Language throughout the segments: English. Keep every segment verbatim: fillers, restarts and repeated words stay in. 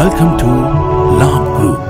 Welcome to Labh Group.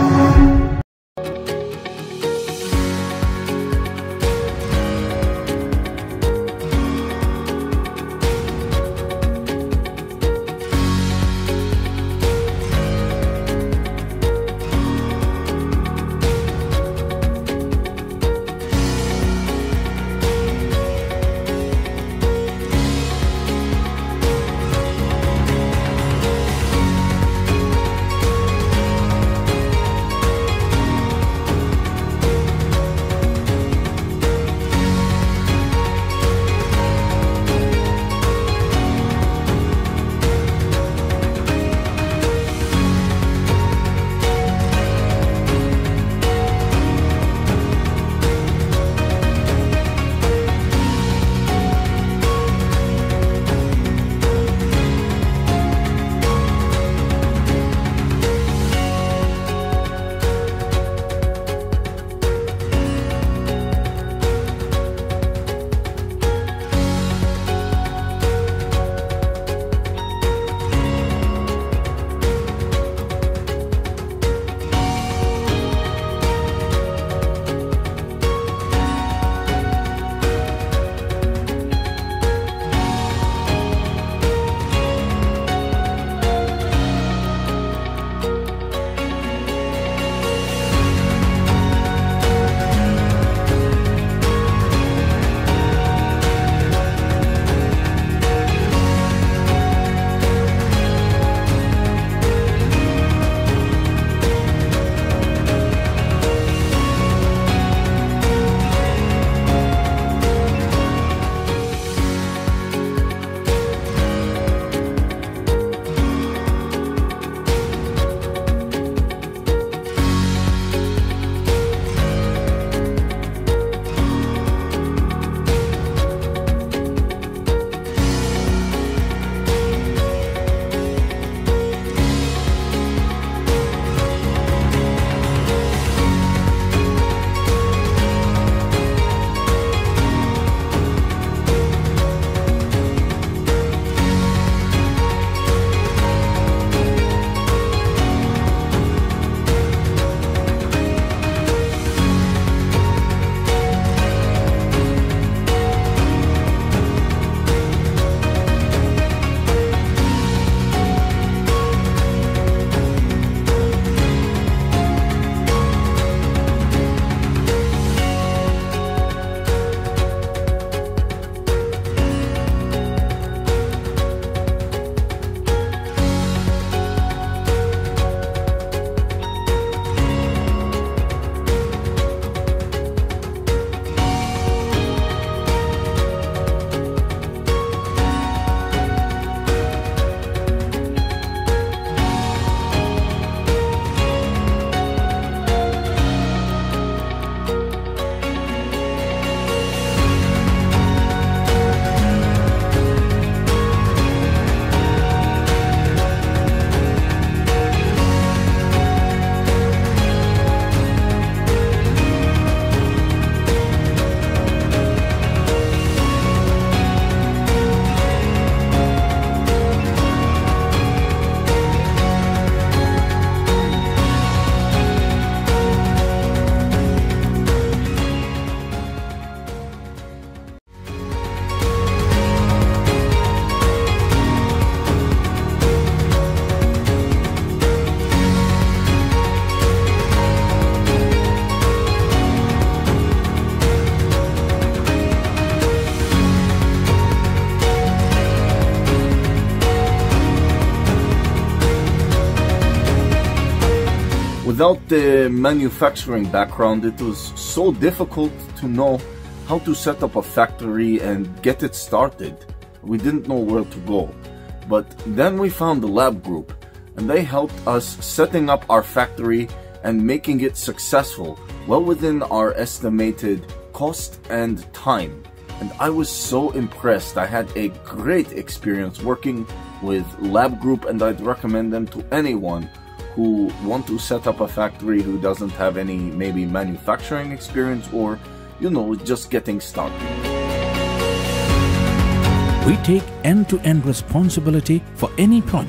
Without the manufacturing background, it was so difficult to know how to set up a factory and get it started. We didn't know where to go. But then we found the Labh Group, and they helped us setting up our factory and making it successful, well within our estimated cost and time. And I was so impressed. I had a great experience working with Labh Group, and I'd recommend them to anyone who want to set up a factory who doesn't have any maybe manufacturing experience, or you know, just getting started. We take end-to-end responsibility for any project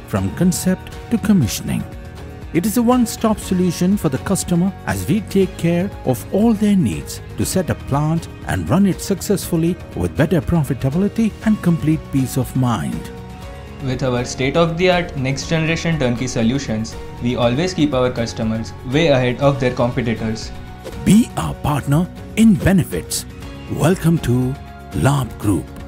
from concept to commissioning. It is a one-stop solution for the customer as we take care of all their needs to set a plant and run it successfully with better profitability and complete peace of mind. With our state-of-the-art next-generation turnkey solutions, we always keep our customers way ahead of their competitors. Be our partner in benefits. Welcome to Labh Group.